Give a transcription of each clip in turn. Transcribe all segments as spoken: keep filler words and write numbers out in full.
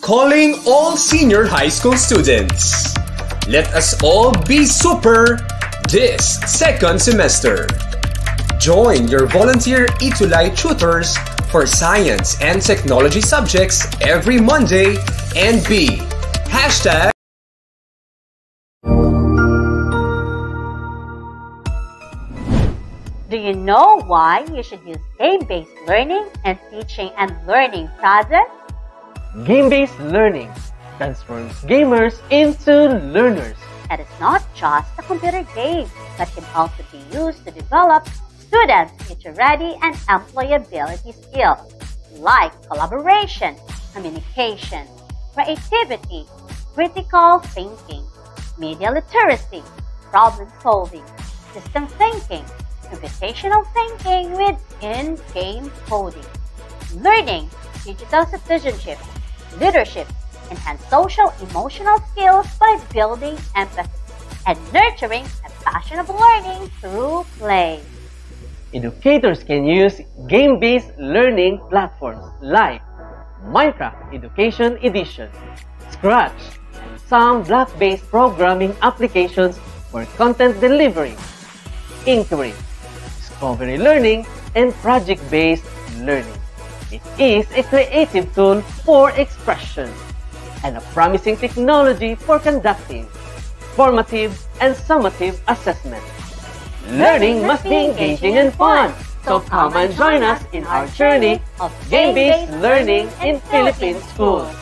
Calling all senior high school students. Let us all be super this second semester. Join your volunteer Itulay tutors for science and technology subjects every Monday and be hashtag Do you know why you should use game-based learning and teaching and learning projects? Game-based learning transforms gamers into learners. And it's not just a computer game, but can also be used to develop students' future-ready and employability skills like collaboration, communication, creativity, critical thinking, media literacy, problem-solving, system thinking, computational thinking with in-game coding, learning digital citizenship, leadership, enhance social emotional skills by building empathy, and nurturing a passion of learning through play. Educators can use game-based learning platforms like Minecraft Education Edition, Scratch, and some block-based programming applications for content delivery, Inquiry, Discovery Learning, and project-based learning. It is a creative tool for expression and a promising technology for conducting formative and summative assessment. Learning must be engaging and fun, so come and join us in our journey of game-based learning in Philippine schools.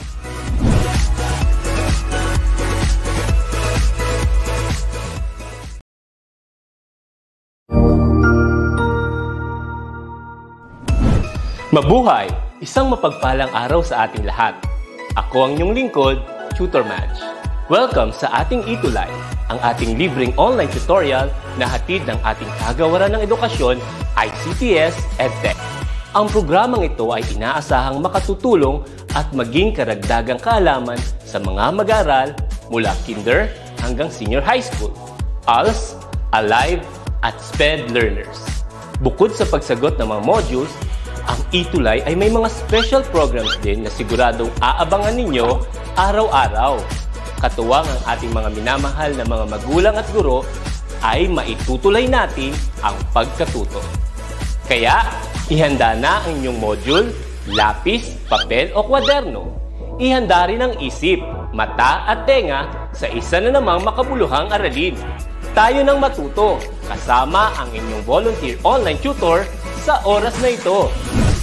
Mabuhay! Isang mapagpalang araw sa ating lahat. Ako ang inyong lingkod, Tutor Madge. Welcome sa ating Itulay, ang ating libreng online tutorial na hatid ng ating kagawaran ng edukasyon, I C T S EdTech. Ang programang ito ay inaasahang makatutulong at maging karagdagang kaalaman sa mga mag-aaral mula kinder hanggang senior high school, A L S, Alive, at SPED learners. Bukod sa pagsagot ng mga modules, ang Itulay ay may mga special programs din na siguradong aabangan ninyo araw-araw. Katuwang ang ating mga minamahal na mga magulang at guro ay maitutulay natin ang pagkatuto. Kaya, ihanda na ang inyong module, lapis, papel o kwaderno. Ihanda rin ang isip, mata at tenga sa isa na namang makabuluhang aralin. Tayo nang matuto kasama ang inyong volunteer online tutor sa oras na ito.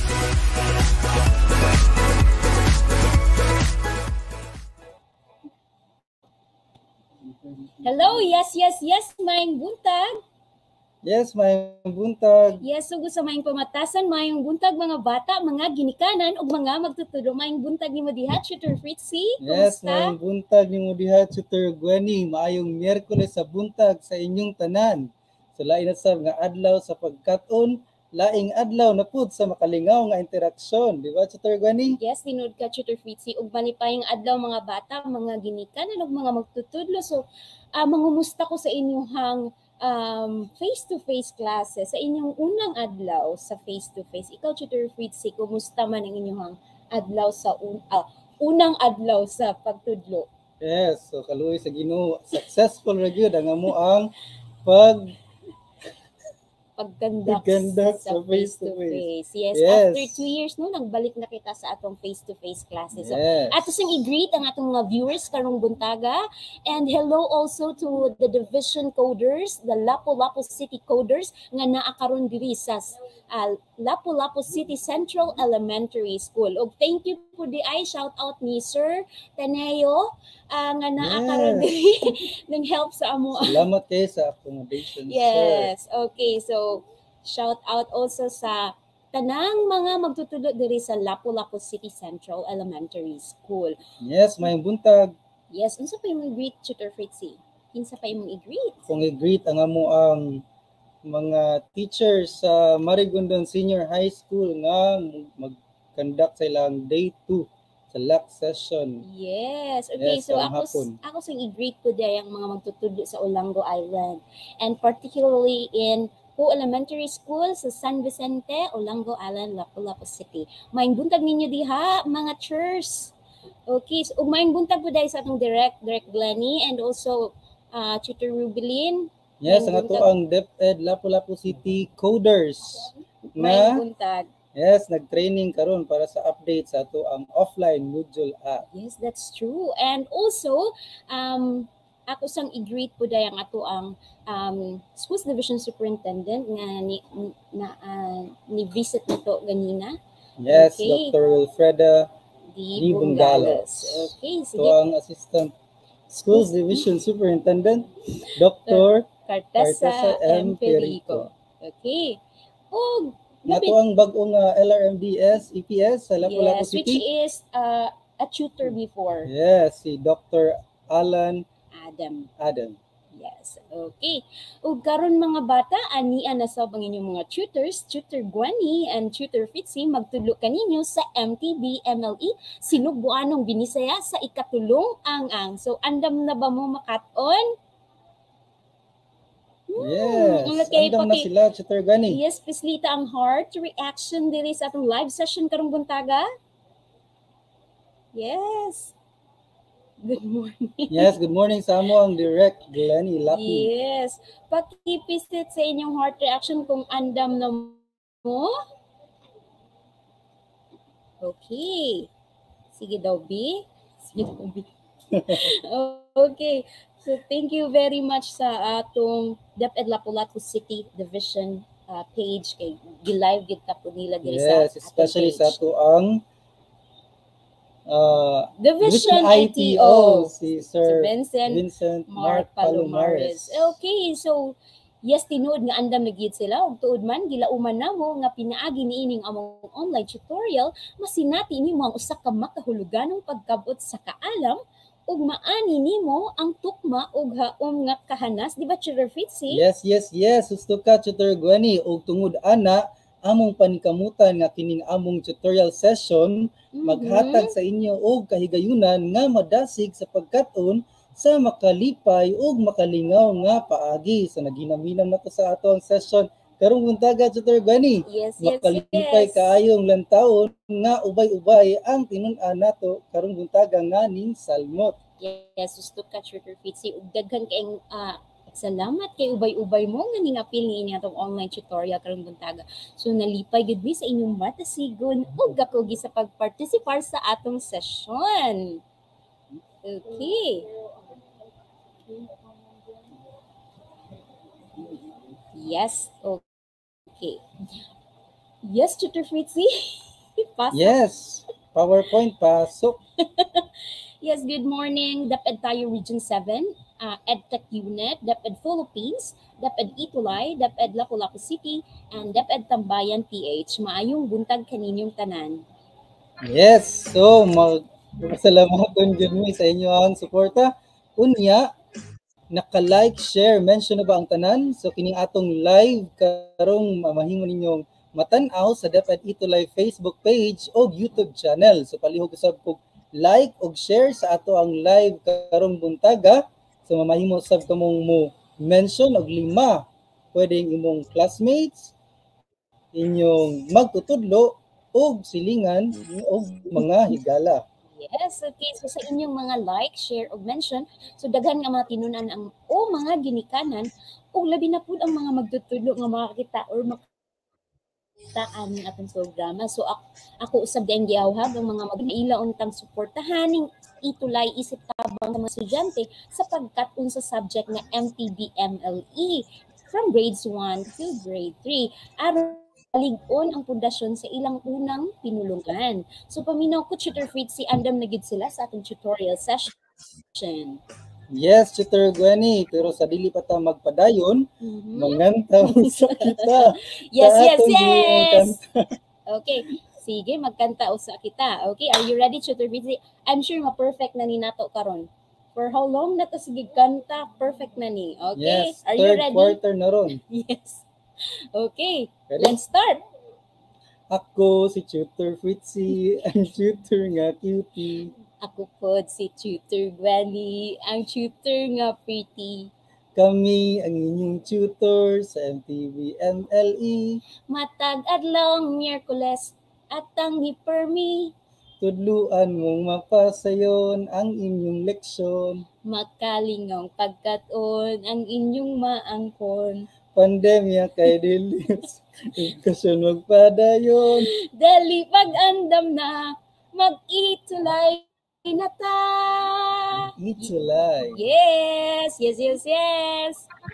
Hello, yes, yes, yes, maayong buntag. Yes, maayong buntag. Yes, sugod sa maayong pamatasan, maayong buntag mga bata, mga ginikanan ug mga magtutulo. Maayong buntag ni mo diha, Tutor Fritzy. Yes, Kumusta? maayong buntag ni mo diha, Tutor Gwenny. Maayong Miyerkules sa buntag sa inyong tanan. Sa lain na sab nga adlaw sa pagkaton, laing adlaw na pud sa makalingaw nga interaksyon, di ba, Tutor Gwenny? Yes, tinud ka, Tutor Fritzy. Ug malipayong adlaw mga bata, mga ginikanan ug mga magtutudlo. So, uh, mangumusta ko sa inyong um, face-to-face classes, sa inyong unang adlaw sa face-to-face. Ikaw, Tutor Fritzy, kumusta man ang inyong adlaw sa un uh, unang adlaw sa pagtudlo? Yes, so kaluoy sa Ginoo, successful ra gyud ang amo ang pag paggandak Paggandak sa sa face-to-face. Yes, Yes. after two years, no, nagbalik na kita sa atong face-to-face classes. So, Yes. ato sing i-greet ang atong mga viewers karong buntaga. And hello also to the division coders, the Lapu-Lapu City coders nga naa karon diri sa uh, Lapu-Lapu City Central Elementary School. Og thank you po di ay shout out ni Sir Taneo uh, nga naa karon Yes. diri nang help sa amo. Salamat kayo sa accommodation, sir. Yes, okay. So, shout out also sa tanang mga magtutudlo diri sa Lapu-Lapu City Central Elementary School. Yes, maayong buntag. Yes, unsa pa imong i-greet, Tutor Fritzy? Kinsa pa imong i-greet? Kung i-greet ang amo ang mga teachers sa Marigondon Senior High School nga mag-conduct sa ilang day two sa lock session. Yes. Okay, Yes, so ang ako hapon. ako sing i-greet ko dai ang mga magtutudlo sa Olango Island, and particularly in Po Elementary School sa San Vicente, Olango Island, Lapu-Lapu City. Maayong buntag ninyo diha, mga churs. Okay, so ugmayong buntag po dahil sa atong direct, direct Glenny, and also uh, Tutor Rubilin. Yes, Mayong ang ato buntag. ang DepEd Lapu-Lapu City Coders Mayong na buntag. yes, nag-training karon para sa update sa ato ang offline module app. Yes, that's true. And also, um, ako sang i-greet po dahil ang ato ang um, Schools Division Superintendent nga ni, na, uh, ni-visit nito ganina. Yes, Okay. Doctor Wilfreda Di Di Bungalos. Bungalos. Okay, Ito sige. ang Assistant Schools Division Superintendent, Doctor Cartesa Cartesa M. M. Perico. Okay. O, Nato ang bagong uh, L R M D S, E P S sa Lapu-Lapu yes, which City. is uh, a tutor before Yes, si Doctor Alan Adam. Adam. Yes. Okay. O karon mga bata, anian na sa ang inyong mga tutors, Tutor Guani and Tutor Fitzy, magtudlo kaninyo sa M T B M L E Sinugbuanong Binisaya sa ikatulong ang-ang. So andam na ba mo makat-on? Yes, okay, andam na paki- sila, Tutor Gani. Yes, pislita ang heart reaction diri sa atong live session karong buntaga. Yes. Good morning. Yes, good morning sa amo ang direct Glenny Lapi. Yes. Pakipisit sa inyong heart reaction kung andam na mo. Okay. Sige daw, B. Sige daw, B. Okay. So, thank you very much sa atong DepEd Lapu-Lapu City Division uh, page. Kay gilive gid ta po nila diri sa Yes, especially ating sa page. ato ang uh, Division I I T T O, O. si Sir Sir Vincent Vincent Mark Mark Palomares. Palomares. Okay, so yes, tinuod nga andam na gyud sila ug tuod man gilauman namo nga pinaagi niining among online tutorial masinati nimo ang usa ka makahuluganong pagkabot sa kaalam ug maani nimo ang tukma ug haom nga kahanas, di ba, Tutor Fitzy? Yes, yes, yes. Gusto ka, Tutor Gwenny. O tungod ana, among panikamutan nga kining among tutorial session, Mhm. maghatag sa inyo og kahigayunan nga madasig sa pagkat-on sa makalipay ug makalingaw nga paagi. So naginaminam na to sa ato ang session karong buntaga, Tutor Gwenny. Yes, yes, Makalipay yes. kaayong lantawon nga ubay-ubay ang tinun-an nato karong buntaga nga ning salmot. Yes, gusto ka, Tutor Fitzy. Ug daghan kayong ah, salamat kay ubay-ubay mo nga ningapil ni inyong atong online tutorial karong buntaga. So nalipay gud mi sa inyong matasigon ug gakugi sa pagpartisipar sa atong session. Okay. Yes, okay. Yes, Tutor Fitzy. Pasok. Yes, PowerPoint pasok. Yes, good morning. DepEd tayo Region seven, uh, EdTech Unit, DepEd Philippines, DepEd Itulay, DepEd Lapu-Lapu City, and DepEd Tambayan P H. Maayong buntag kaninyong tanan. Yes, so magpasalamaton gyud mi sa inyo ang suporta. Unya, naka-like, share, mention na ba ang tanan? So kining atong live karong mamahingon ninyong matan-aw sa DepEd Itulay Facebook page o YouTube channel. So palihog usab kog like og share sa ato ang live karong buntaga. So mamahimo sab kamong mo mention og lima pwedeng imong classmates, inyong magtutudlo og silingan og mga higala. Yes, okay. So sa inyong mga like, share, o mention, so daghan nga mga tinunan ang o mga ginikanan o labi na po ang mga magtutudlo nga makakita or makitaan ng atong programa. So ako, ako usab din gihawhag ang mga mag-ilaon tang suportahan ning Itulay isip tabang sa mga estudyante sa pagkat-on sa subject na M T B M L E from grades one to grade three. Aron ligon ang pundasyon sa ilang unang pinulungan. So paminaw ko, Tutor Fitzy, andam na gid sila sa atong tutorial session. Yes, Tutor Gwenny, pero sa dili pa ta magpadayon, Mhm. mangantaw sa kita. Yes, sa yes, atong yes! giingong kanta. Okay, sige, magkanta usa kita. Okay, are you ready, Tutor Fitzy? I'm sure ma-perfect na ni nato karon. For how long na to sige kanta, perfect na ni. Okay, Yes, are you third ready? quarter na ron. Yes. Okay, Ready? let's start. Ako si Tutor Fritzy, ang tutor nga cutie. Ako po si Tutor Gwenny, ang tutor nga pretty. Kami ang inyong tutor sa M T B M L E. Matag adlaw Miyerkules at ang hipermi. tudluan mong mapasayon ang inyong leksyon. Makalingaw pagkaton ang inyong maangkon. Pandemya kay dilis, edukasyon magpadayon. Dali pag-andam na, mag-itulay na ta. Itulay. Yes, yes, yes, yes.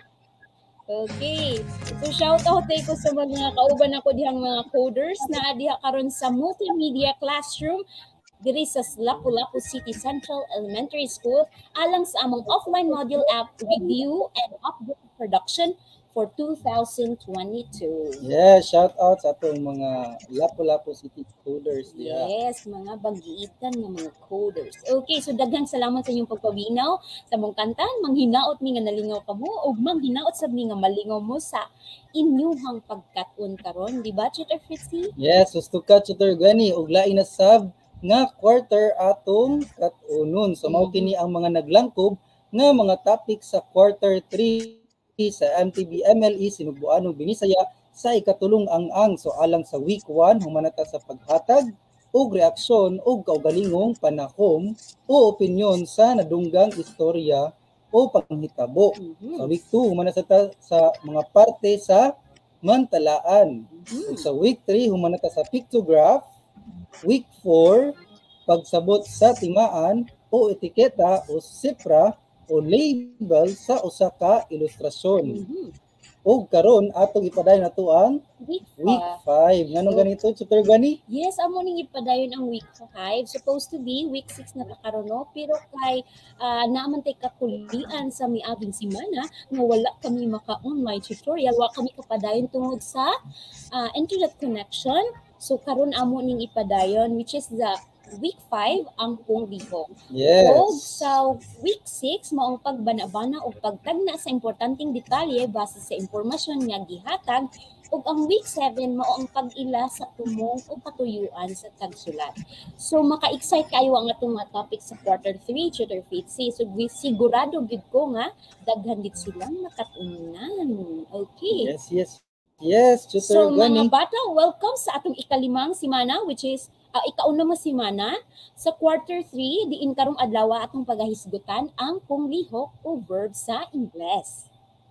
Okay. So shout out ko sa mga kauban ako dihang mga coders na diha karon sa multimedia classroom diri sa Lapu-Lapu City Central Elementary School alang sa among offline module app review and update production for two thousand twenty-two. Yes, shout out sa atong mga Lapu-Lapu City coders diha. Yes, mga bagiitan ng mga coders. Okay, so daghang salamat sa inyong pagpabinaw sa mong kantan, manghinaot mi nga nalingaw ka mo o manghinaot sa mi nga malingaw mo sa inyuhang pagkat-on karon, di ba, Tutor Fritzy? Yes, gusto ka Tutor Gani og lain na sab nga quarter atong kat-unon. So mao kini ang mga naglangkob nga mga topic sa quarter three sa M T B M L E Sinubuanong Binisaya sa ikatulong ang-ang. So alang sa week one humanata sa paghatag og reaksyon og kaugalingong panahom o opinyon sa nadunggang istorya o panghitabo. Mm-hmm. Sa week two humanata sa, sa mga parte sa mantalaan. Mm-hmm. Sa week three humanata sa pictograph. Week four pagsabot sa timaan o etiketa o sipra o label sa usa ka ilustrasyon. Mm-hmm. O karon atong ipadayon nato ang Week week five. five. Nganong ganito, Tutor Gani? Yes, amo ning ipadayon ang week five. Supposed to be week six na karon no, pero kay uh, naaman tay kakulian sa miaging semana nga wala kami maka-online tutorial, wa kami kapadayon tungod sa uh, internet connection. So karon amo ning ipadayon which is the week five ang kung lihok. Yes. O sa week six maong pagbana-bana o pagtagna sa importanteng detalye base sa impormasyon nga gihatag ug ang week seven mao ang pag-ila sa tumong o patuyuan sa tagsulat. So maka-excite kayo ang atong mga topic sa quarter three, Tutor Fitzy. So sigurado gid ko nga daghan gid silang nakatunan. Okay. Yes, yes. Yes, Tutor So Gani. mga bata, welcome sa atong ikalimang simana which is uh, ikauna mo simana sa quarter three diin karong adlaw atong pagahisgutan ang kung lihok o verb sa Ingles.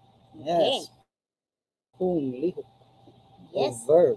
Yes. Kung lihok. Yes. O verb.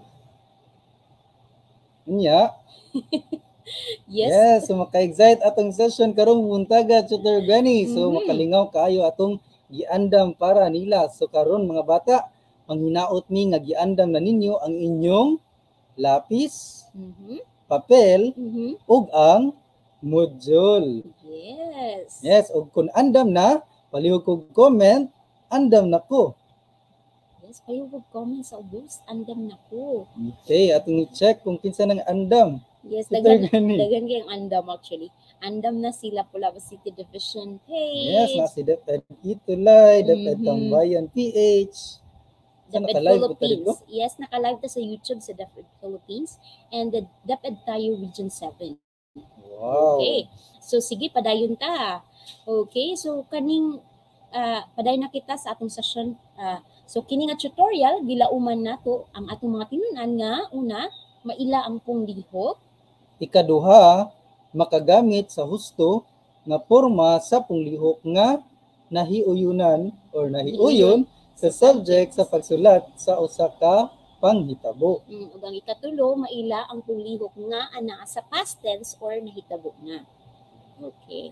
Unya. Yes. Yes, so maka-excite atong session karong buntaga, Tutor Gani. So Mhm. makalingaw kaayo atong giandam para nila. So karon mga bata, manghinaot ni nga giandam na ninyo ang inyong lapis, Mhm. papel, Mhm. ug ang module. Yes. Yes, ug kung andam na, palihog kog comment, andam na ko. Yes, kayo ug comment sa ubos andam na ko. Okay, atong i-check kung kinsa nang andam. Yes, Tutor dagan Gani. dagan kayong andam actually. Andam na sila Lapu-Lapu City Division page. Yes, na si DepEd Itulay, DepEd Mhm. Tambayan P H. Sa DepEd naka-live po tayo Philippines. Yes, naka-live ta sa YouTube sa DepEd Philippines and the DepEd tayo Region seven. Wow. Okay. So sige, padayon ta. Okay, so kaning uh, padayon na kita sa atong session. Uh, so kini nga tutorial gilauman nato ang atong mga tinunan nga una, maila ang pong lihok. Ikaduha, makagamit sa husto nga porma sa panglihok nga nahiuyunan or nahiuyon sa subject sa pagsulat sa usa ka panghitabo. Mm, ug ang ikatulo, maila ang pong lihok nga anaa sa past tense or nahitabo nga. Okay.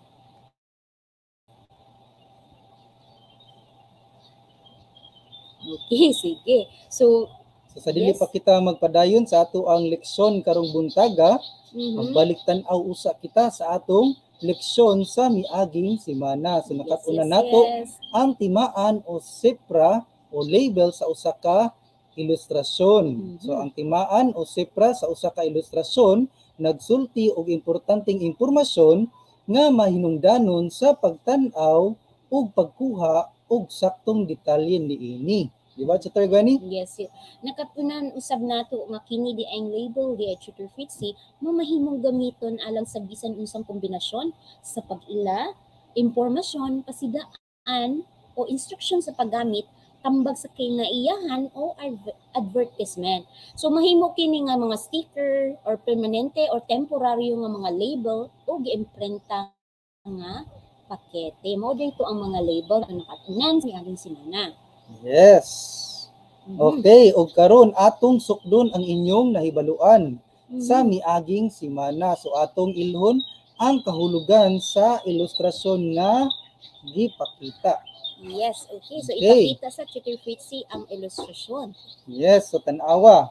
Okay, sige. So, So sa dili Yes. pa kita magpadayon sa ato ang leksyon karong buntaga, mhm. magbalik tan-aw usa kita sa atong leksyon sa miaging semana. So nakatuna Yes, yes, nato yes. ang timaan o sipra o label sa usa ka ilustrasyon. Mhm. So ang timaan o sipra sa usa ka ilustrasyon nagsulti og importanteng impormasyon nga mahinungdanon sa pagtan-aw ug pagkuha og saktong detalye niini. Di ba, Tutor Gani? Yes, yes. Nakatunan usab nato nga kini di ang label di Tutor Fritzy mamahimong gamiton alang sa bisan unsang kombinasyon sa pag-ila, impormasyon, pasidaan o instruksyon sa paggamit tambag sa kinaiyahan o adver- advertisement. So mahimo kini nga mga sticker or permanente or temporaryo nga mga label o giimprenta nga pakete. Mo dito ang mga label na nakatunan sa ating simana. Yes. Mhm. Okay, og karon atong sukdon ang inyong nahibaluan Mhm. sa miaging simana. So atong ilhon ang kahulugan sa ilustrasyon nga gipakita. Yes, okay. So Okay. ipakita sa Tutor Fritzy ang ilustrasyon. Yes, so tanawa.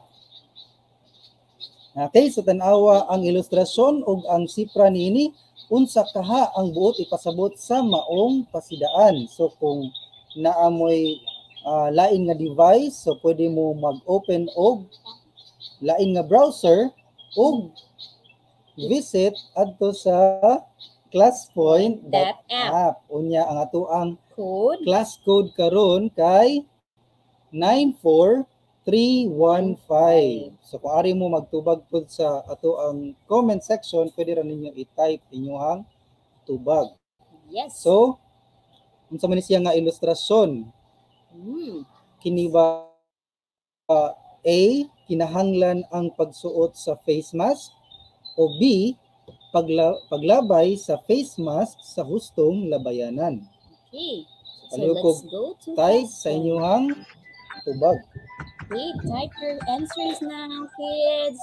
Okay, so tanawa ang ilustrasyon ug ang sipra niini unsa kaha ang buot ipasabot sa maong pasidaan. So kung naamoy ah, lain nga device, so pwede mo mag-open og lain nga browser ug visit adto sa classpoint dot app. Unya ang ato ang Code. class code karon kay nine four three one five. So kung ari mo magtubag pud sa ato ang comment section, pwede ra ninyo i-type inyong tubag. Yes. So unsa man ni siya nga ilustrasyon? Mm. Kini ba uh, A, kinahanglan ang pagsuot sa face mask, o B, pagla- paglabay sa face mask sa hustong labayanan? Okay. So Paliw ko let's go to type sa question. inyong tubag. Okay, type your answers now, kids.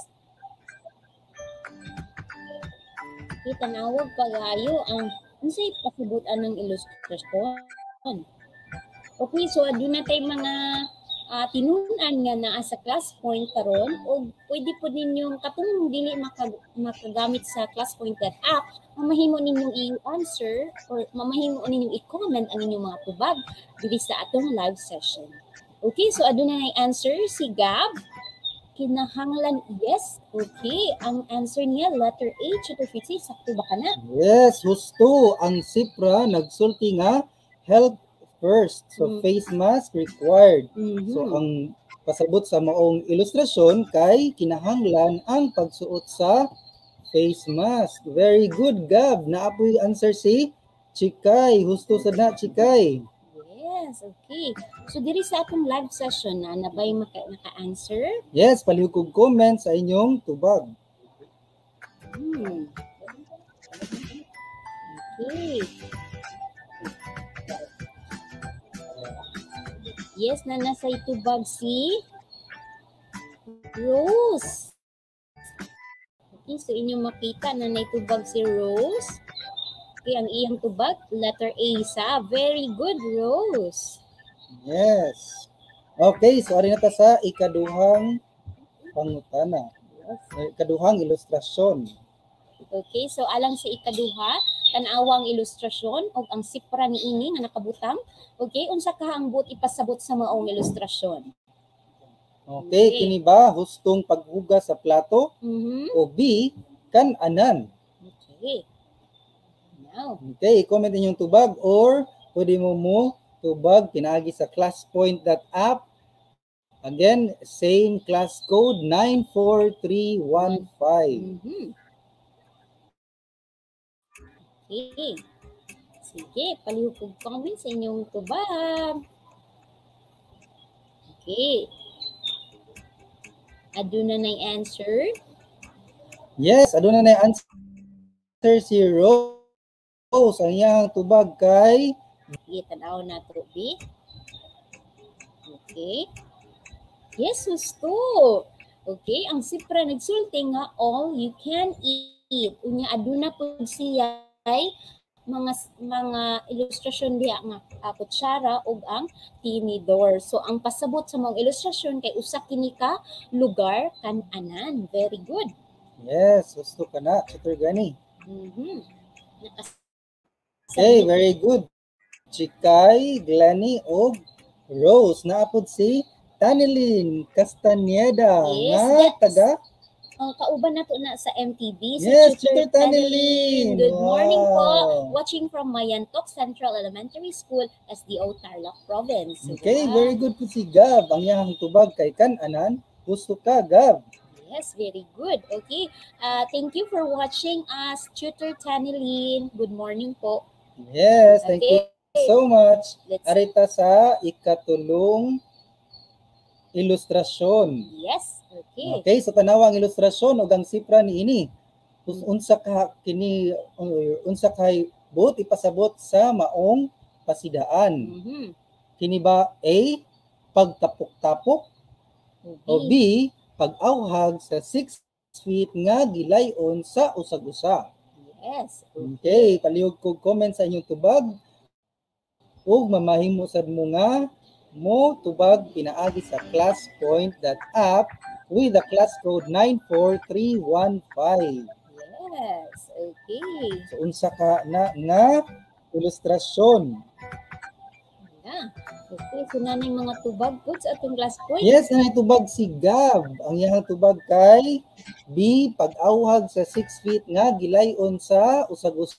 Okay, tanawag pagayo ang unsay pasibutan ng ilustrasyon. Okay, so aduna tay mga uh, tinunan nga naa sa class point karon o pwede po ninyong katong dili makag makagamit sa classpoint that app, mamahimo ninyong i-answer or mamahimo ninyong i-comment ang inyong mga tubag dili sa atong live session. Okay, so aduna nay answer si Gab. Kinahanglan yes. Okay, ang answer niya letter A. Tutor Fritzy, sakto ba kana? Yes, husto. Ang sipra nagsulti nga health first. So Mm. face mask required. Mhm. So ang pasabot sa maong ilustrasyon kay kinahanglan ang pagsuot sa face mask. Very good, Gab. Naapoy answer si Chikay. Husto sa na, Chikay. Yes, okay. So diri sa atong live session na nabay maka naka-answer. Yes, palihog kog comment sa inyong tubag. Hmm. Okay. Yes, na nasa itubag si Rose. Okay, so inyong makita na naitubag si Rose. Okay, ang iyang tubag, letter A sa. Very good, Rose. Yes. Okay, so ari na ta sa ikaduhang pangutana. Ikaduhang ilustrasyon. Okay, so alang sa ikaduha, tan-awang ilustrasyon o ang sipra ni ini nga nakabutang. Okay, unsa ka ang buot ipasabot sa maong ilustrasyon? Okay, Okay. kini ba hustong paghugas sa plato, Mhm. o B, kan-anan? Okay. Now, Okay, comment inyong tubag or pwede mo mo tubag pinaagi sa classpoint dot app. Again, same class code nine four three one five. mhm. Okay. Sige, palihog kog comment sa inyong tubag. Okay. Aduna nay answer. Yes, aduna na yung answer si Rose. Ang iyang tubag kay Sige, tanaw na to, B. Okay. Yes, gusto. Okay, ang sipra nagsulti nga all you can eat. Unya aduna pud siya ay mga mga ilustrasyon diha nga uh, kutsara ug ang tinidor. So ang pasabot sa mga ilustrasyon kay usa kini ka lugar kan-anan. Very good. yes, gusto ka na, Tutor Gani. Mhm. Okay, very good. Chikay, Glenny, o Rose. Naapod si Tanilin Castaneda. Yes, nga yes. taga Uh, kauban nato na sa M T V. So, Yes, Tutor Tutor Tanilin. Good morning po. Wow. Watching from Mayantok Central Elementary School, S D O Tarlac Province. Okay, Diba? very good po si Gab. Ang iyang tubag kay kan-anan. Gusto ka, Gab. Yes, very good. Okay. Uh, thank you for watching us, Tutor Tanilin. Good morning po. Yes, thank Okay. so much. Let's- Arita sa ikatulong ilustrasyon. Yes. Okay. Okay, so tanawa ang ilustrasyon ug ang sipra niini. Us- Unsa ka kini uh, unsa kay buot ipasabot sa maong pasidaan. Mhm. Kini ba A, pagtapok-tapok, o B. B, pag-awhag sa six feet nga gilayon sa usag-usa. Yes. Okay, palihog ko comment sa inyong tubag ug mamahimo sad mo nga mo tubag pinaagi sa classpoint.app with the class code nine four three one five. Yes. Okay. So unsa ka na nga ilustrasyon? Yeah. Okay. So naning mga tubag po sa atong class point. Yes, ang tubag si Gab. Ang iyang tubag kay B, pag-awhag sa six feet nga gilayon sa usag-usa.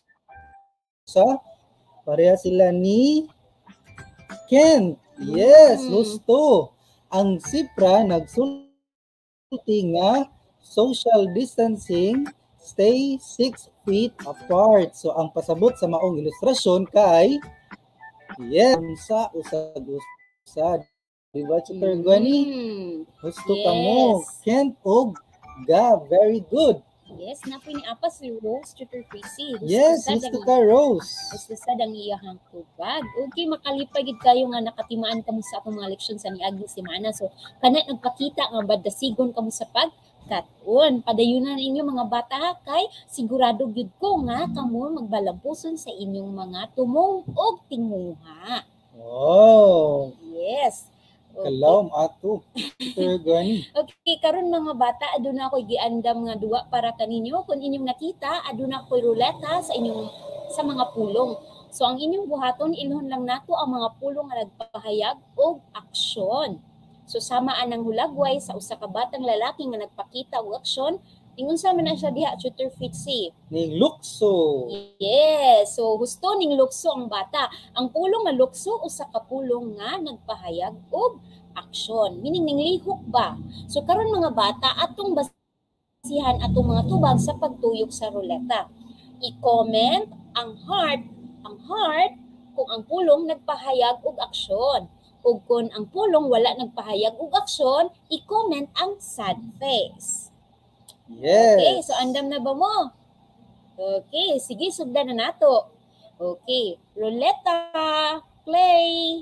Pareha sila ni Kent. Yes, Mm. gusto. Ang sipra nagsulti nga social distancing, stay six feet apart. So ang pasabot sa maong ilustrasyon kay yes, sa usag-usa. Diba, Chiter Gwani? Mm. Gusto ka mo. Yes. Kent og Gab. Very good. Yes, napoy ni Apa si Rose Tutor Tracy. Gusto Yes, sad gusto ang- ka, Rose. Gusto sad ang iyahang tubag. Okay, makalipay gid kayo nga nakatimaan kamo sa akong mga leksyon sa niaging semana. So, kana nagpakita nga badasigon kamo sa pagkaton. Padayunan ninyo mga bata ha, kay sigurado gyud ko nga kamo magbalampuson sa inyong mga tumong og tinguha. Oh, Yes. Okay. kalawm ato. Chiter Gwani. Okay, karon mga bata, aduna ako'y giandam nga duwa para kaninyo. Kung inyong nakita, aduna ako'y ruleta sa inyong sa mga pulong. So ang inyong buhaton, ilhon lang nato ang mga pulong nga nagpahayag og aksyon. So samaan ang hulagway sa usa ka batang lalaki nga nagpakita og aksyon, ingon sa man na siya diha, Tutor Fitzy. Ning lukso. Yes, so husto ning lukso ang bata. Ang pulong nga lukso usa ka pulong nga nagpahayag og aksyon. Meaning ning lihok ba? So karon mga bata atong basihan atong mga tubag sa pagtuyok sa ruleta. I-comment ang heart, ang heart kung ang pulong nagpahayag og aksyon. Ug kung ang pulong wala nagpahayag og aksyon, i-comment ang sad face. Yes. Okay, so andam na ba mo? Okay, sige, sugdan na nato. Okay, ruleta, play.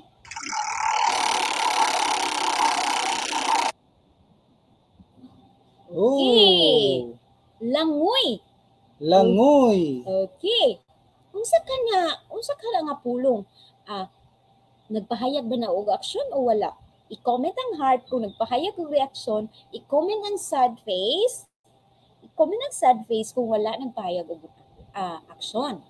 Okay. Oh, Langoy. langoy. Okay. Unsa ka na, unsa ka na nga pulong? Ah, nagpahayag ba na og aksyon o wala? I-comment ang heart kung nagpahayag og reaksyon, i-comment ang sad face, i-comment ang sad face kung wala nagpahayag og ah, aksyon.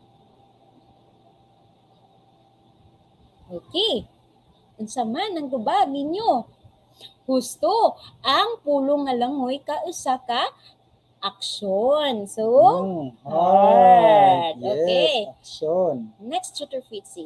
Okay. Unsa man ang tubag ninyo? Husto ang pulong nga langoy kausa ka aksyon. So, Mm, heart. heart. Yes, Okay. action. next Tutor Fitzy.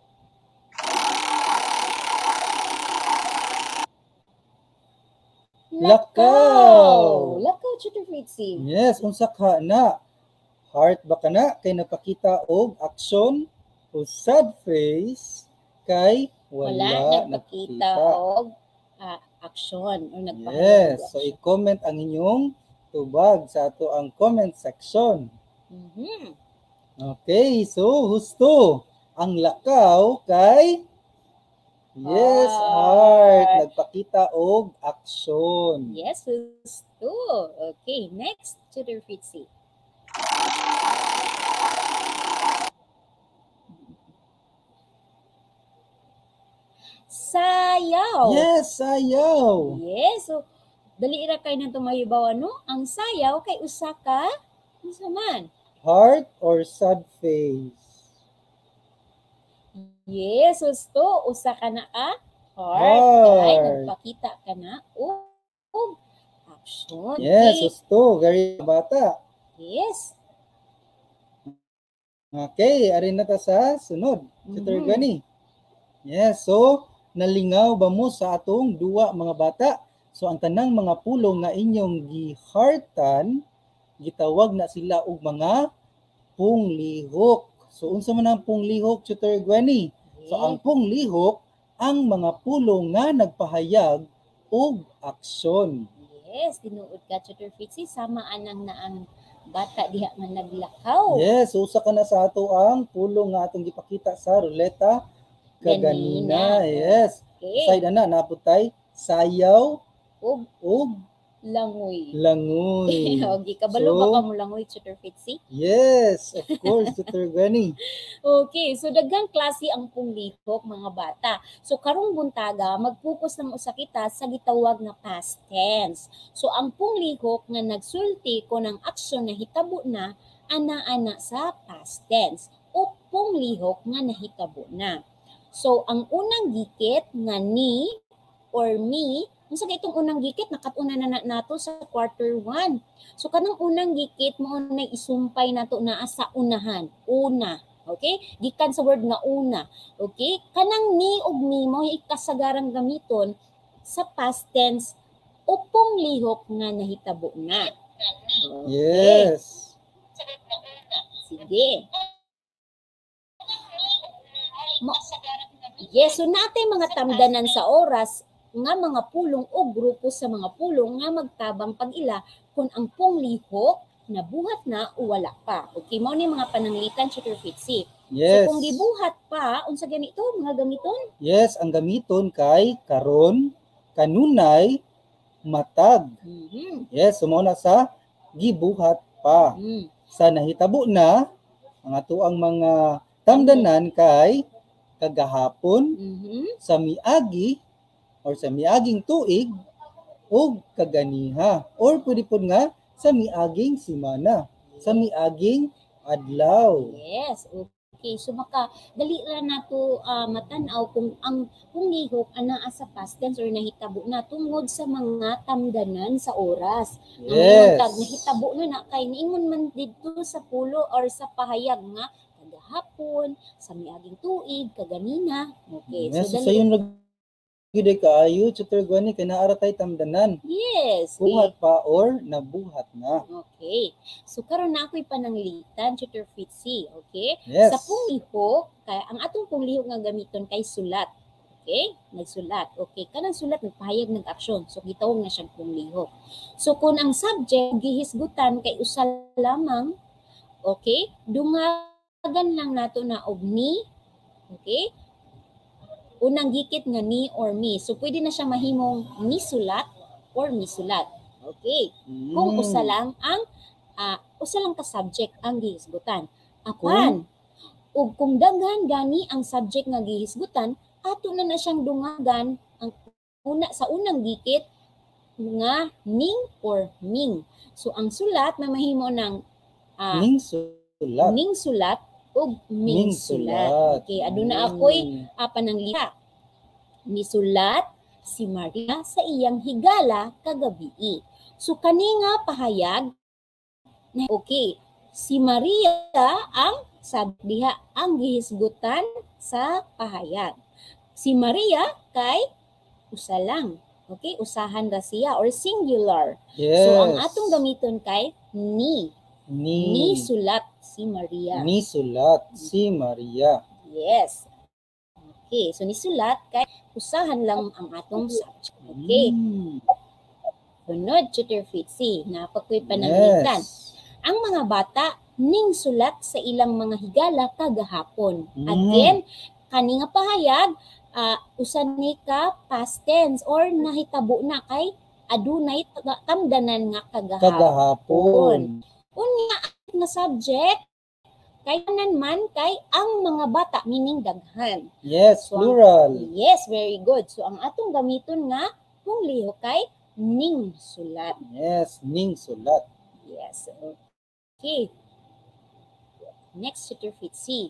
Lakaw. Lakaw, Tutor Fitzy. Yes, unsa ka na? Heart ba ka na kay napakita og action o sad face kay Wala, wala, nagpakita nakita. og ah, aksyon o nagpahayag Yes, og so aksyon. i-comment ang inyong tubag sa ato ang comment section. Mhm. Okay, so husto ang lakaw kay yes, Heart. heart, nagpakita og aksyon. Yes, husto. Okay, next Tutor Fitzy. Sayaw. Yes, sayaw. Yes, so dali ra kay nang tumahibaw ano? Ang sayaw kay usa ka unsa man? Heart or sad face? Yes, gusto usa ka na ka heart, Heart. kay nagpakita ka na og og action. Yes, Okay. gusto. Very bata. Yes. Okay, arin na ta sa sunod. Tutor Mhm. Gani. Yes, so nalingaw ba mo sa atong duwa mga bata? So ang tanang mga pulong nga inyong gihartan, gitawag na sila og mga punglihok. So unsa man ang punglihok, Tutor Gwenny? So ang punglihok ang mga pulong nga nagpahayag og aksyon. Yes, tinuod ka, Tutor Fitzy, sama anang na ang bata diha nga naglakaw. Yes, usa ka na sa ato ang pulong nga atong gipakita sa ruleta kaganina. Ganina. Yes. Okay. Side na naputay sayaw Og og langoy. langoy. Okay, kabalo So, ba ka mo langoy, Tutor Fitzy? Yes, of course, Tutor Gwenny. Okay, so daghang klase ang punglihok mga bata. So karong buntaga mag-focus na usa kita sa gitawag nga past tense. So ang punglihok nga nagsulti ko ng aksyon na hitabo na ana-ana sa past tense o punglihok nga nahitabo na. So ang unang gikit nga ni or me, unsa kay itong unang gikit nakatuna na nato sa quarter one. So kanang unang gikit mo na isumpay nato naa sa unahan, una. Okay? Gikan sa word nga una. Okay? Kanang ni ug mi mo ikasagarang gamiton sa past tense o punglihok nga nahitabo na. Okay. Yes. Sige. Ma- yes, so natay mga tamdanan sa oras nga mga pulong o grupo sa mga pulong nga magtabang pag-ila kung ang punglihok nabuhat na o wala pa. Okay, mao ni mga pananglitan, Tutor Fitzy. Yes. So kung gibuhat pa, unsa ganito mga gamiton? Yes, ang gamiton kay karon, kanunay, matag. Mhm. Yes, sumo na sa gibuhat pa. Mm. Sa nahitabo na, ang ato ang mga tamdanan kay kagahapon, Mhm. sa miagi, or sa miaging tuig, o kaganiha. Or pwede po nga sa miaging simana, sa miaging adlaw. Yes, okay. So maka dali ra nato uh, matan-aw kung ang punglihok ana sa past tense or nahitabo na tungod sa mga tamdanan sa oras. Ang Yes. tag nahitabo na na kay niingon man didto sa pulo or sa pahayag nga kagahapon, sa miaging tuig, kaganina. Okay. Yes, So so dali. yung nagigide kaayo, Tutor Gwenny, kay naara tay tamdanan. Yes. Buhat pa or nabuhat na. Okay. So karon na ako'y pananglitan, Tutor Fitzy, okay? Yes. Sa punglihok, kay ang atong punglihok nga gamiton kay sulat. Okay? Nagsulat. Okay, kanang sulat nagpahayag ng aksyon. So gitawag na siyang punglihok. So kung ang subject gihisgutan kay usa lamang, okay? Dungagan lang nato na og ni, okay? Unang gikit nga ni or mi. So pwede na siya mahimong ni sulat or misulat. Okay. Kung Mm. usa lang ang uh, usa lang ka subject ang gihisgutan. Apan ug kung daghan gani ang subject nga gihisgutan, ato na na siyang dungagan ang una sa unang gikit nga ning or ming. So ang sulat may mahimo ng uh, Ning sulat. ning sulat ug ming Ning sulat. sulat. Okay, aduna Mm. ako'y apa ng lita. Nisulat si Maria sa iyang higala kagabi. So kani nga pahayag na okay, si Maria ang sabi diha ang gihisgutan sa pahayag. Si Maria kay usa lang. Okay, usahan ra siya or singular. Yes. So ang atong gamiton kay ni. Ni, Ni sulat si Maria. ni sulat si Maria. Yes. Okay, so nisulat kay usahan lang ang atong subject. Okay. Mm. Sunod, Tutor Fitzy, napagkoy pananglitan. Yes. Ang mga bata ning sulat sa ilang mga higala kagahapon. Mm. Again, kani nga pahayag uh, usan ni ka past tense or nahitabo na kay adunay tamdanan nga kagahapon. Kagahapon. Unya na subject kay tanan man kay ang mga bata meaning daghan. Yes, So, plural. Yes, very good. So ang atong gamiton nga punglihok kay ning sulat. Yes, ning sulat. Yes. Okay. Next, Tutor Fitzy.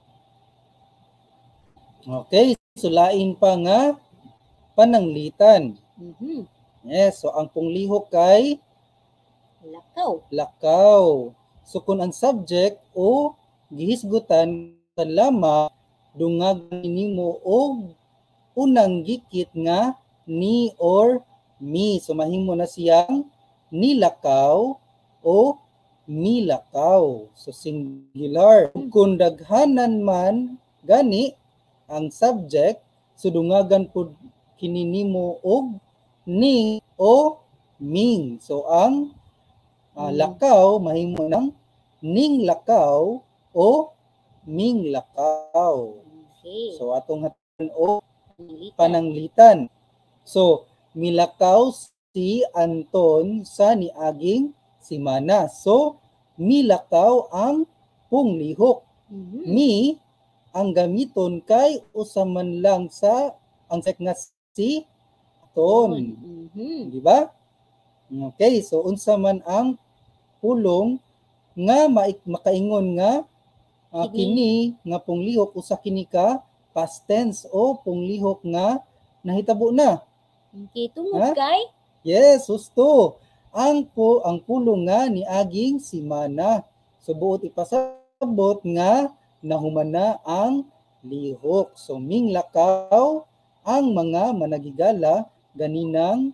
Okay, sulain pa nga pananglitan. Mhm. Yes, so ang punglihok kay Lakaw. lakaw. So kung ang subject o gihisgutan sa lama, dungag nimo og unang gikit nga ni or mi. So mahimo na siyang nilakaw o milakaw. So singular. Kung daghanan man gani ang subject, sudungagan po kininimo og ni o ming. So ang uh, lakaw mahimo ng ning lakaw o ming lakaw. Okay. So atong hatan o pananglitan. So milakaw si Anton sa niaging simana. So milakaw ang punglihok. Mhm. Mi ang gamiton kay usaman lang sa ang sek nga si Anton. Mhm. Di ba? Okay, so unsa man ang pulong nga maik makaingon nga uh, kini nga punglihok usa kini ka past tense o punglihok nga nahitabo na. Okay, tungod Ha? kay Yes, gusto. Ang po ang pulong nga niaging simana. So buot ipasabot nga nahumana ang lihok. So minglakaw ang mga managigala ganinang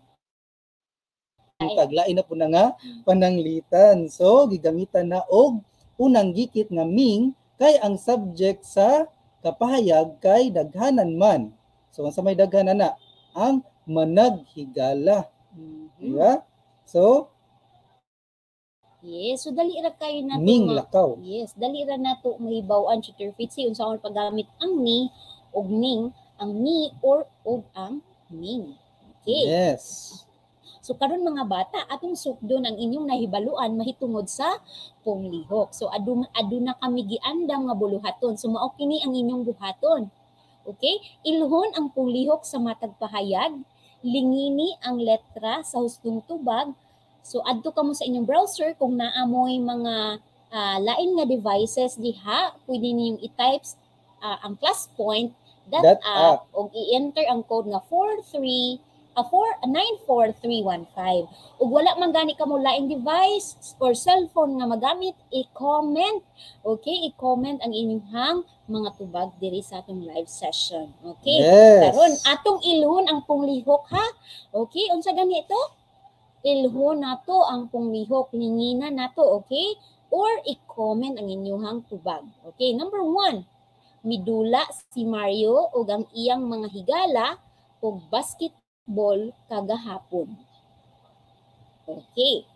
taglain na po na nga pananglitan. So gigamitan na og unang gikit nga ming kay ang subject sa kapahayag kay daghanan man. So sa may daghanan na ang managhigala. Mhm. Diba? So Yes, so dali ra kayo na ming ma- lakaw. Yes, dali ra nato mahibaw-an tutor Fitzy unsa ang paggamit ang ni og ning, ang ni or og ang ming. Okay. Yes. So karon mga bata, atong sukdon ang inyong nahibaluan mahitungod sa punglihok. So adu aduna kami giandam nga buluhaton. So mao kini ang inyong buhaton. Okay? Ilhon ang punglihok sa matag pahayag, lingini ang letra sa hustong tubag. So adto kamo sa inyong browser kung naamoy mga uh, lain nga devices diha, pwede ninyong i-type uh, ang class point that, That app og i-enter ang code nga four three uh, nine four three one five. Ug wala man gani kamo laing device or cellphone nga magamit, i-comment. Okay, i-comment ang inyong mga tubag diri sa atong live session. Okay? Yes. Karon atong ilhon ang punglihok ha. Okay, unsa gani ito? Ilhon nato ang punglihok, ningina nato, okay? Or i-comment ang inyong tubag. Okay, number one, midula si Mario ug ang iyang mga higala og basketball kagahapon. Okay.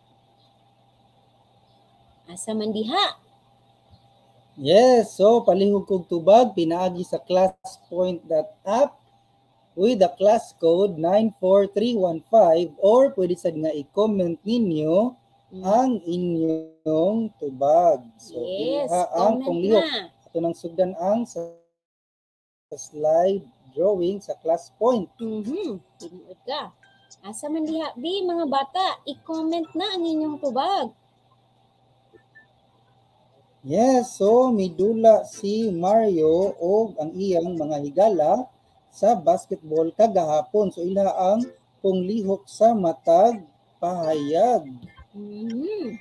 Asa man diha? Yes, so palihog kog tubag pinaagi sa classpoint.app with the class code nine four three one five or pwede sad nga i-comment ninyo Mm. ang inyong tubag. So Yes, iliha ang comment punglihok. na. Ito nang sugdan ang sa, sa slide drawing sa class point. Mhm. Tinuod ka. Asa man diha? Bi mga bata, i-comment na ang inyong tubag. Yes, so midula si Mario o ang iyang mga higala sa basketball kagahapon. So ila ang punglihok sa matag pahayag. Mhm.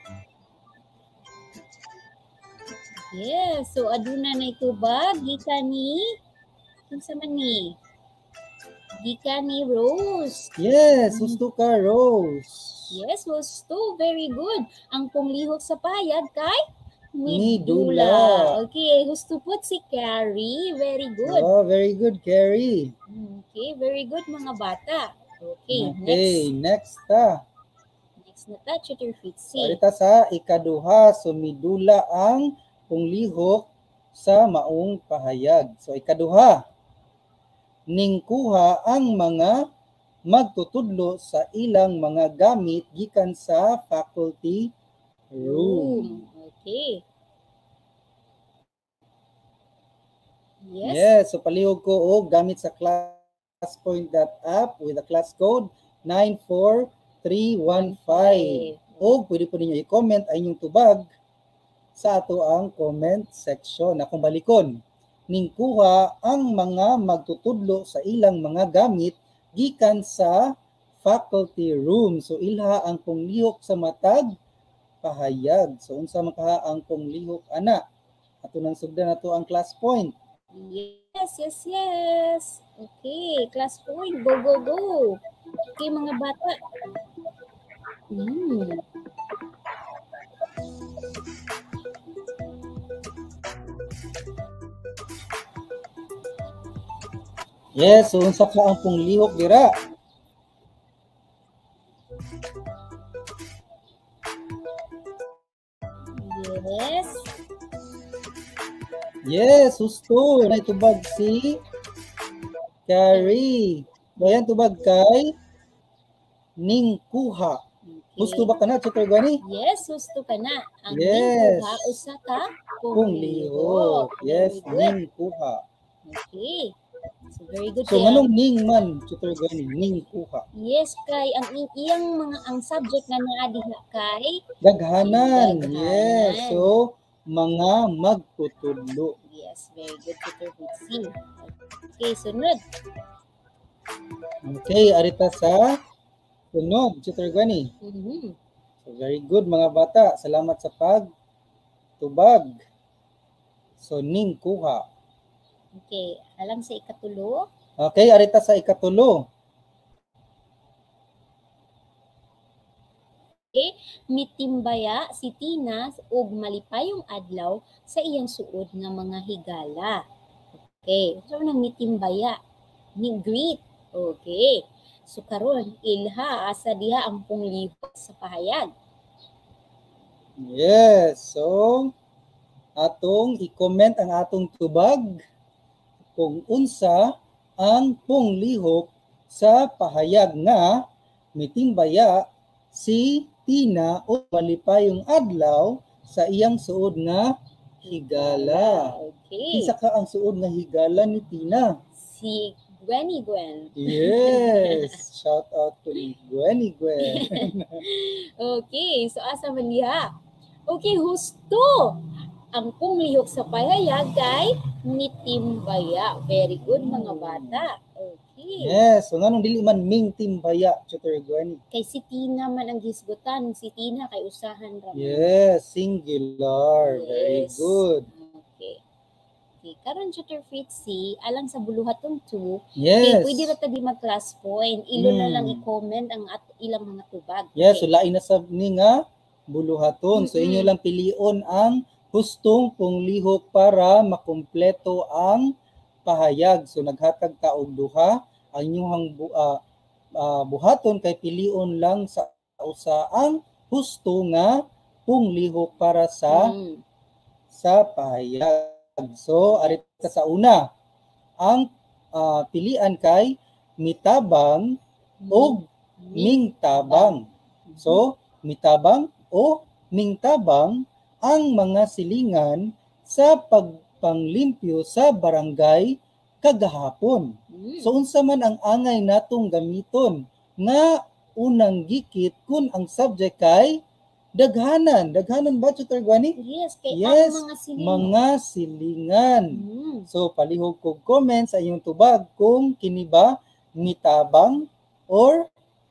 Yes, so aduna na itubag gikan ni kinsa man ni? Gikan ni Rose. Yes, gusto ka, Rose. Yes, was too very good. Ang punglihok sa pahayag kay Midula. Midula. Okay, gusto po si Carrie. Very good. Oh, very good, Carrie. Okay, very good mga bata. Okay, Okay, next. next ta. Next na ta, Tutor Fitzy. Parita sa ikaduha, so midula ang punglihok sa maong pahayag. So ikaduha, ningkuha ang mga magtutudlo sa ilang mga gamit gikan sa faculty room. Okay. Yes. Yes, so palihog ko og gamit sa classpoint.app with the class code nine four three one five. O pwede po ninyo i-comment ay inyong tubag sa ato ang comment section. Akong balikon, ningkuha ang mga magtutudlo sa ilang mga gamit gikan sa faculty room. So ilha ang punglihok sa matag pahayag. So unsa makaha ang punglihok ana? Ato nang sugdan nato ang class point. Yes, yes, yes. Okay, class point. Go, go, go. Okay, mga bata. Hmm. Yes, so unsa ka ang punglihok dira? Yes. Yes, husto. Na itubag si Carrie. Bayan tubag kay Ning Kuha. Husto ba ka na, Tutor Gwani? Yes, husto ka na. Ang Yes. Ning Kuha, usa ka Punglihok. Yes, Very good. Ning Kuha. Okay. So, very good. So, kaya- anong Ning man, Tutor Gwani? Ning Kuha. Yes, kay ang i- iyang mga ang subject nga naa diha kay Daghanan. Daghanan. Yes. So, mga magtutudlo. yes, very good, Tutor Bitsy. Okay, sunod. Okay, arita sa sunod, Tutor Gwani. Mhm. So, very good mga bata. Salamat sa pagtubag. So, Ning Kuha. Okay, alang sa ikatulo. Okay, arita sa ikatulo. Okay, mitimbaya si Tina ug malipayong adlaw sa iyang suod nga mga higala. Okay, so nang mitimbaya ni greet. Okay. So karon ilha asa diha ang punglihok sa pahayag. Yes. So, atong i-comment ang atong tubag kung unsa ang punglihok sa pahayag nga mitimbaya si Tina o malipayong adlaw sa iyang suod nga higala. Okay. Isa ka ang suod nga higala ni Tina. Si Gwenny Gwen. Yes. Shout out to Gwenny Gwen. Okay, so asa man diha? Okay, husto. Ang punglihok sa pahayag kay mitimbaya. Very good mga bata. Okay. Yes. So, nganong dili man ming timbaya, Tutor Gwenny? Kay si Tina man ang gisgutan. Si Tina kay usahan ra. man. Yes. Singular. Very Yes. good. Okay. Okay. Karon Tutor Fritzy, alang sa buluhaton two, Yes. okay, pwede ra ta di mag-class point. Ilo na Hmm. lang i-comment ang at ilang mga tubag. Yes, so Okay. lain na sa ni nga buluhaton. So inyo Mm-mm. lang pilion ang hustong punglihok para makumpleto ang pahayag. So naghatag ta og duha ang inyong bu, ah, ah, buhaton kay pilion lang sa usa ang husto nga punglihok para sa Mm. sa pahayag. So arita sa una, ang ah, pilian kay mitabang o mingtabang. So, mitabang o mingtabang ang mga silingan sa pagpanglimpyo sa barangay kagahapon. Mm. So, unsa man ang angay natong gamiton nga unang gikit kun ang subject kay daghanan. Daghanan ba, Tutor Gwani? Yes, kay Yes, ang mga siling. Mga silingan. Mm. So, palihog kog comment sa inyong tubag kung kini ba mitabang or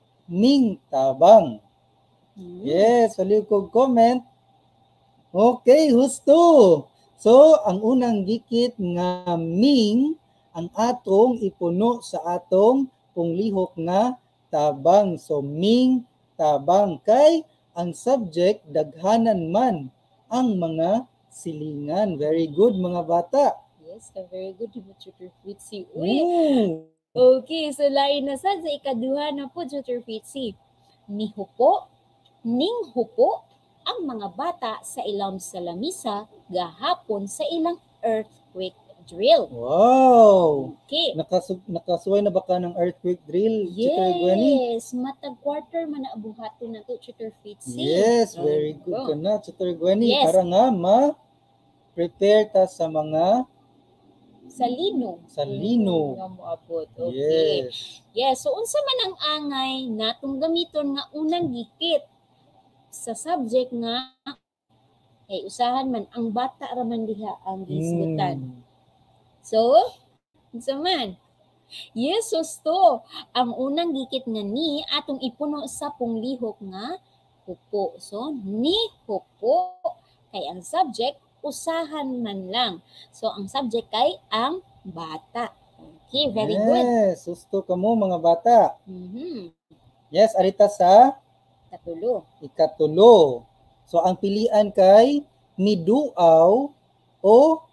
mingtabang. Mm. Yes, palihog kog comment. Okay, husto. So, ang unang gikit nga ming ang atong ipuno sa atong punglihok nga tabang. So, ming tabang kay ang subject daghanan man ang mga silingan. Very good mga bata. Yes, ka very good mo Tutor Fritzy. Uy. Mm. Okay, so lain na sad sa ikaduha na po Tutor Fritzy. Ni hupo, ning hupo ang mga bata sa ilang sa lamisa gahapon sa ilang earthquake drill. Wow! Okay. Nakasu nakasuway na ba ka ng earthquake drill, Tutor Gwenny? Yes, matag quarter man na buhaton na to Tutor Fritzy. Yes, very good Oh. ka na, Tutor Gwenny. Yes. Para nga ma-prepare ta sa mga Sa lino. Sa lino. Nga moabot. Okay. yes. Yes, so unsa man ang angay natong gamiton nga unang gikit sa subject nga eh usahan man ang bata ra man diha ang gisgutan. Mm. So, unsa man? Yes, susto. Ang unang gikit nga ni atong ipuno sa punglihok nga hupo. So, ni hupo kay ang subject usahan man lang. So, ang subject kay ang bata. Okay, very good. Yes, susto ka mo mga bata. Mhm. Yes, arita sa Katulo. ikatulo. So, ang pilian kay niduaw o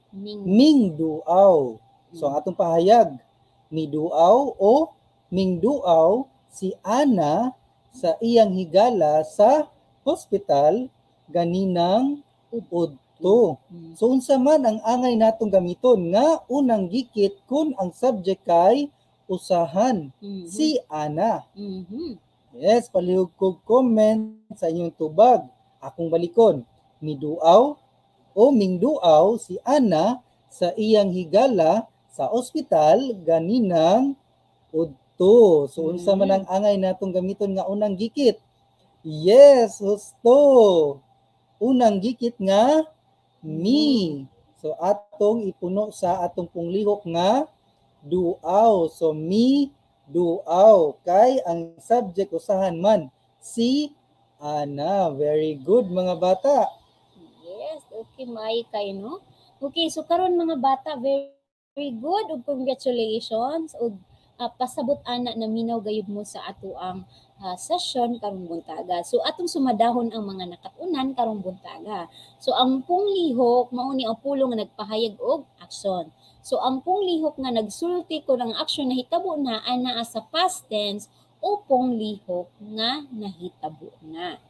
Ming. mingduaw. So ang atong pahayag, miduaw o mingduaw si Ana sa iyang higala sa hospital ganinang udto. Mm. So unsa man ang angay natong gamiton nga unang gikit kun ang subject kay usahan Mhm. si Ana. Mhm. Yes, palihog kog comment sa inyong tubag. Akong balikon, miduaw o mingduaw si Ana sa iyang higala sa ospital ganinang udto. So unsa man ang angay natong gamiton nga unang gikit? Yes, husto. Unang gikit nga mi. So atong ipuno sa atong punglihok nga duaw. So mi duaw kay ang subject usahan man si Ana. Very good mga bata. Yes, okay, may kay no. Okay, so karon mga bata, very, very good ug congratulations ug uh, pasabot ana na minaw gayud mo sa ato ang uh, session karong buntaga. So atong sumadahon ang mga nakatunan karong buntaga. So ang punglihok mao ni ang pulong nga nagpahayag og aksyon. So ang punglihok nga nagsulti ko ng aksyon na hitabo na ana sa past tense o punglihok nga nahitabo na.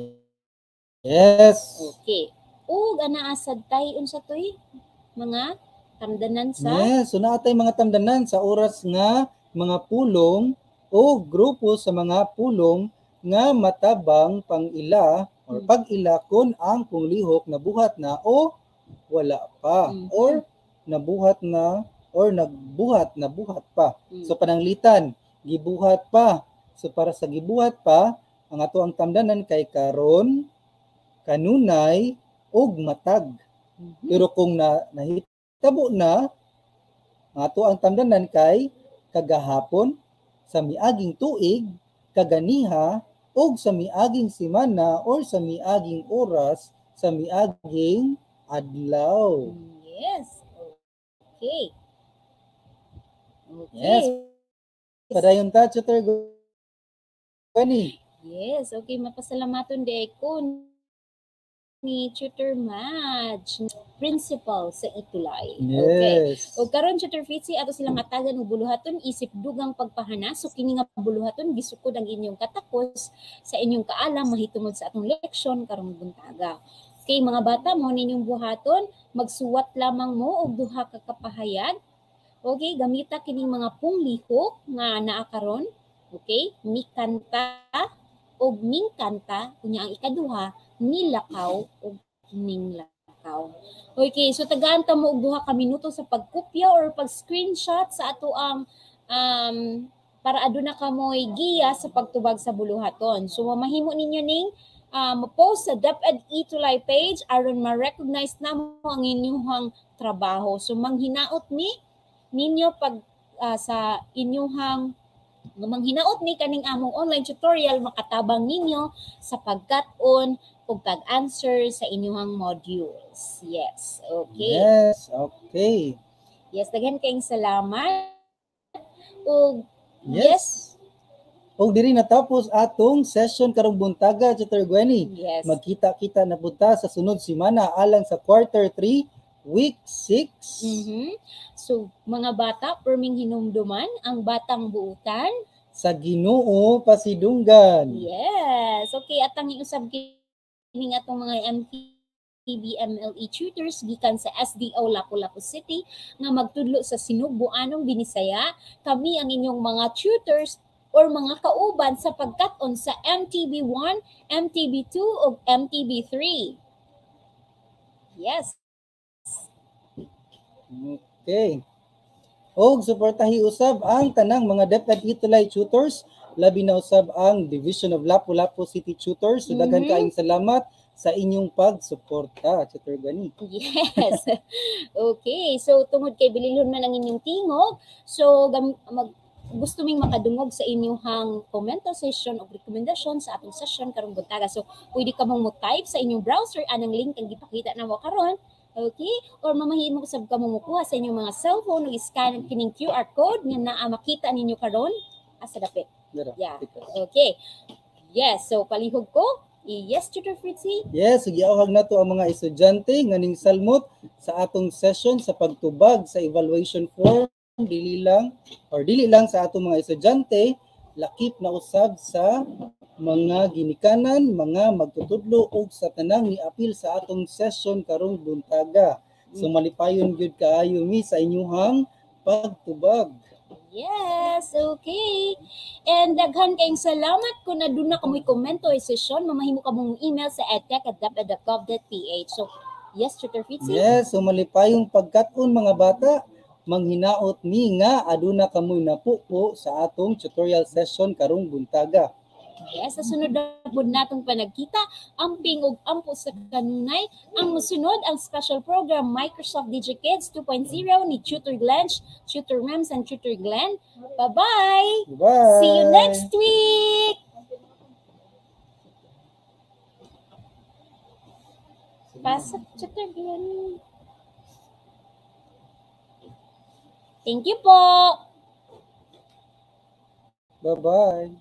Yes. Okay. Ug ana asad tay unsa toy mga tamdanan sa Yes, so naatay mga tamdanan sa oras nga mga pulong o grupo sa mga pulong nga matabang pang-ila or Mm. pag-ila kon ang punglihok nabuhat na o wala pa Mhm. or nabuhat na or nagbuhat na buhat pa. Mm. So pananglitan, gibuhat pa. So para sa gibuhat pa, ang ato ang tamdanan kay karon, kanunay ug matag. Mhm. Pero kung na nahitabo na, ang ato ang tamdanan kay kagahapon, sa miaging tuig, kaganiha, o sa miaging simana or sa miaging oras, sa miaging adlaw. Mm, Yes. Okay. Okay. Yes. Padayon ta, Tutor Gwenny. Yes, okay, mapasalamaton di ko ni Tutor Madge, principal sa Itulay. Okay. Yes. O karon Tutor Fitzy ato silang hatagan og buluhaton isip dugang pagpahana so kini nga buluhaton gisukod ang inyong katakos sa inyong kaalam mahitungod sa atong leksyon karong buntaga. Okay, mga bata mo ninyong buhaton, magsuwat lamang mo og duha ka kapahayag. Okay, gamita kining mga punglihok nga naa karon. Okay, mikanta og mingkanta unya ang ikaduha nilakaw o ninglakaw. Okay, so tagaan ta mo og duha ka minuto sa pagkopya or pag-screenshot sa ato ang um, para aduna ka mo'y giya sa pagtubag sa buluhaton. So mamahimo ninyo ning um, post sa DepEd Itulay page aron ma-recognize na mo ang inyong trabaho. So manghinaot ni ninyo pag uh, sa inyong manghinaot ni kaning among online tutorial makatabang ninyo sa pagkat-on o pag-answer sa inyong modules. Yes, okay. Yes, okay. Yes, daghan kayong salamat. O Yes. yes. O diri natapos atong session karong buntaga, Tutor Gwenny. Yes. Magkita-kita na punta sa sunod simana alang sa quarter three, week six. Mhm. So, mga bata, perming hinumduman ang batang buutan. Sa Ginoo pasidunggan. Yes. Okay, atang iusab kining atong mga M T B M L E tutors gikan sa S D O Lapu-Lapu City nga magtudlo sa Sinugbuanong Binisaya. Kami ang inyong mga tutors or mga kauban sa pagkat-on sa M T B one, M T B two ug M T B three. Yes. Okay. Og suportahi usab ang tanang mga DepEd Itulay tutors, labi na usab ang Division of Lapu-Lapu City Tutors. So daghan Mhm. kaayong salamat sa inyong pagsuporta, Tutor Gani. Yes. Okay. So, tungod kay bililhon man ang inyong tingog, so gam- mag gusto ming makadungog sa inyong commento session o rekomendasyon sa atong session karong buntaga. So, pwede ka mong mo-type sa inyong browser anang link ang gipakita na mo karon. Okay? Or mamahin mo sab ka mong mukuha sa inyong mga cellphone o scan ang kining Q R code nga naa makita ninyo karon asa dapit. Dara, Yeah. tika. Okay. Yes. So, palihog ko. Yes, Tutor Fritzy? Yes, giawhag nato ang mga estudyante nganing salmot sa atong session sa pagtubag sa evaluation form, dili lang or dili lang sa atong mga estudyante, lakip na usab sa mga ginikanan, mga magtutudlo og sa tanang ni-apil sa atong session karong buntaga. So malipayon gyud kaayo mi sa inyong pagtubag. Yes, okay. And daghan kayong salamat kung naduna kamoy komento ay session, mamahimo ka mong email sa edtech at daped dot gov dot p h. So, yes, Tutor Fritzy? Yes, so malipayong pagkat-on mga bata, manghinaot mi nga aduna kamoy napupo sa atong tutorial session karong buntaga. Yes, sa sunod na po natong panagkita, amping og ampo sa kanunay, ang musunod ang special program Microsoft DigiKids two point oh ni Tutor Glench, Tutor Mems, and Tutor Glenn. Bye-bye! Bye! See you next week! Pasok, Tutor Glenn. Thank you po! Bye-bye!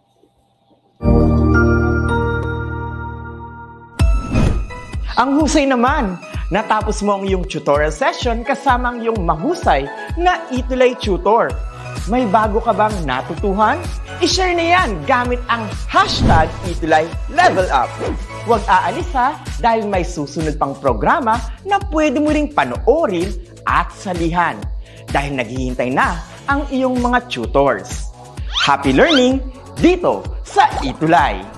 Ang husay naman! Natapos mo ang iyong tutorial session kasama ang iyong mahusay na Itulay Tutor. May bago ka bang natutuhan? I-share na yan gamit ang hashtag Itulay Level Up. Huwag aalis ha dahil may susunod pang programa na pwede mo ring panoorin at salihan dahil naghihintay na ang iyong mga tutors. Happy learning dito sa Itulay!